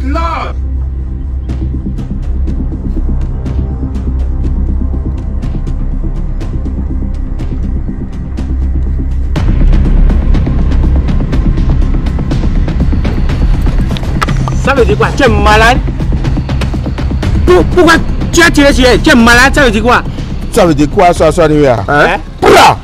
Lord. Ça veut dire quoi? Tu es malade? Pourquoi tu as tiré sur elle? Tu es malade, ça veut dire quoi? Ça veut dire quoi ça, ça, Hein? Oula!